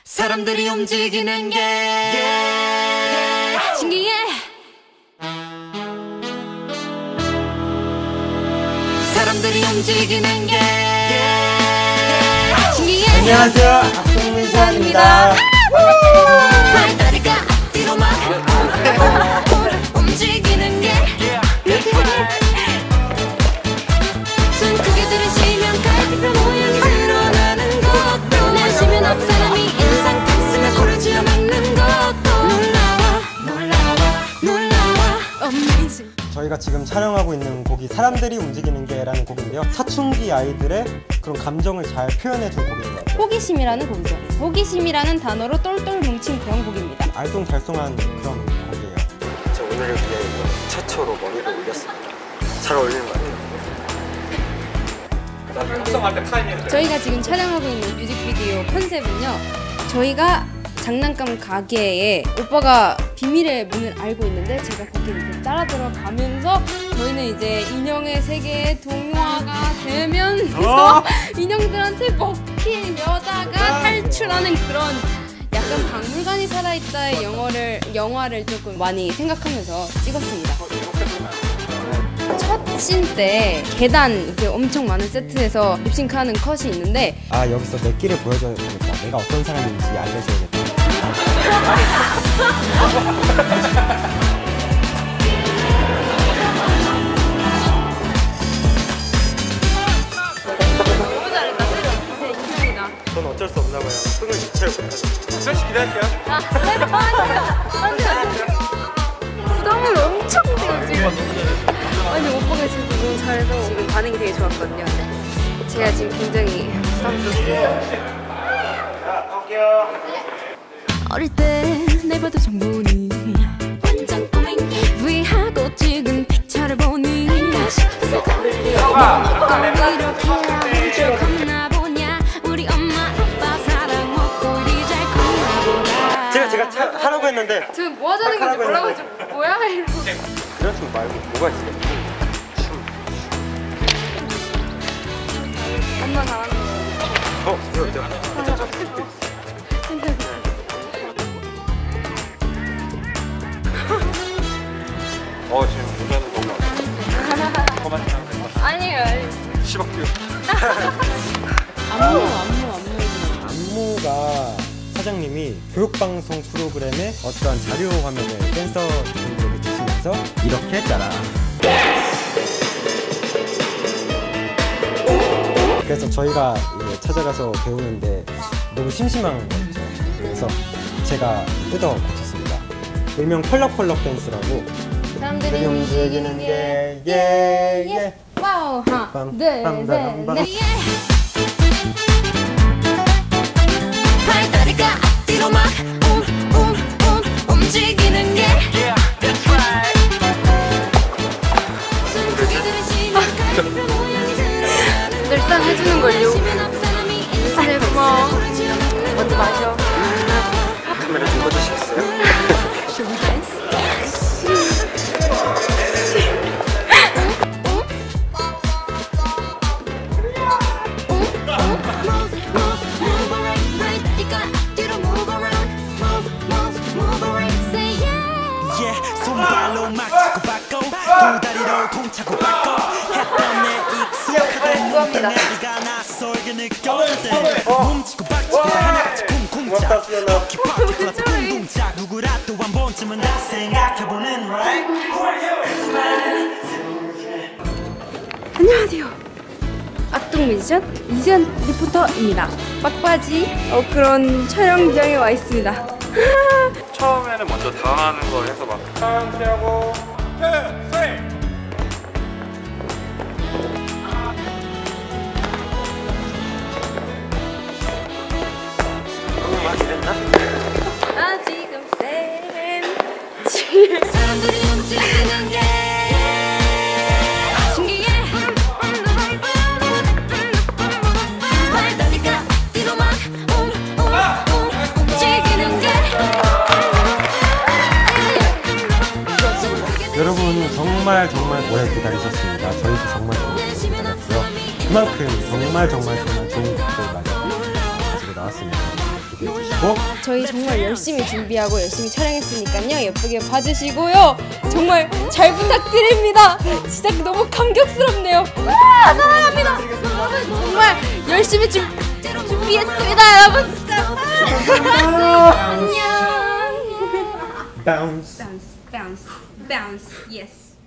사람들이 움직이는 게 신기해. 사람들이 움직이는 게 신기해. 안녕하세요, 악동민사입니다. 발다리가 앞뒤로 막 움직이는 게 손 크게 들으시면 갈비뼈 모양이 드러나는 것도 내쉬면 앞 사람이 인상 탔으면 코를 쥐어 막는 것도 놀라워 Amazing. 저희가 지금 촬영하고 있는 곡이 사람들이 움직이는 게라는 곡인데요. 사춘기 아이들의 그런 감정을 잘 표현해준 곡인 것 같아요. 호기심이라는 곡이죠. 호기심이라는 단어로 똘똘 뭉친 그런 곡입니다. 알쏭달쏭한 그런 곡이에요. 저 오늘을 위해 최초로 머리를 올렸습니다. 잘 어울리는 것 같아요. 저희가 지금 촬영하고 있는 뮤직비디오 컨셉은요, 저희가 장난감 가게에 오빠가 비밀의 문을 알고 있는데 제가 거기를 이렇게 따라 들어가면서 저희는 이제 인형의 세계에 동화가 되면서 인형들한테 먹히려다가 탈출하는 그런 약간 박물관이 살아있다의 영화를 조금 많이 생각하면서 찍었습니다. 첫 씬 때 계단 이렇게 엄청 많은 세트에서 립싱크하는 컷이 있는데, 아, 여기서 내 끼를 보여줘야 되겠다. 내가 어떤 사람인지 알려줘야겠다. 너무 잘했다. 제 인형이다. 전 어쩔 수 없나 봐요. 흥을 주체를 못하죠. 수현씨 기다릴게요. 부담을 엄청 되지. 아니 오빠가 진짜 너무 잘해서 지금 반응이 되게 좋았거든요. 근데 제가 지금 굉장히 부담스럽습니다. 어릴 때 내 봐도 정보니 완전 꼬맹이 위하고 찍은 픽처를 보니 싶어서 떠올려 이렇게 하면 쭉 컸나 보냐 우리 엄마 아빠 사랑 먹고 이리 잘 컸나 보다 제가 하라고 했는데 지금 뭐 하자는 건지 몰라가지고 뭐야 이러고. 이런 춤 말고 뭐가 있어요? 엄마 잘하는 거. 이거 지금 모자는 너무 그만 아니에요. 10억 뷰. 안무가 사장님이 교육방송 프로그램의 어떠한 자료 화면을 댄서분들에게 주시면서 이렇게 했잖아. 그래서 저희가 이제 찾아가서 배우는데 너무 심심한 거죠. 그래서 제가 뜯어 고쳤습니다. 일명 펄럭펄럭 댄스라고. 사람들이 움직이는 게 예. 와우 하나 둘셋넷 발다리가 앞뒤로 막 움직이는 게 손 크게 들으시면 갈비뼈 모양이 드러나는 늘상 해주는 걸요. 그래 고마워. 먼저 마셔. 카메라 좀 꺼주시겠어요? 손발로 막 치고받고 두 다리로 통차고 받고 했던 내 익숙하던 눈덩 내리가 낯설게 느껴질 때 뭉치고 박치고 하나같이 쿵쿵짝 어키파키파트 쿵쿵짝 누구라도 한 번쯤은 다 생각해보는 안녕하세요. 악동 뮤지션 이지연 리포터입니다. 막바지 그런 촬영장에 와 있습니다. 처음에는 먼저 당하는 거 해서 막 카운트하고 많이 됐나? 나 지금 쌤 사람들이 움직이는 게 신기해 발다리가 뒤로 막 움직이는 게 여러분 정말 오래 기다리셨습니다. 저희도 정말 기다렸고요. 그만큼 정말 좋은 곡들 많이 가지고 나왔습니다. 기대해 주시죠. 있고 저희 정말 열심히 준비하고 열심히 촬영했으니까요. 예쁘게 봐주시고요. 정말 잘 부탁드립니다. 진짜 너무 감격스럽네요. 와, 사랑합니다. 정말 열심히 준비했습니다, 여러분. 진짜. 안녕. bounce. Bounce, bounce, bounce. Yes.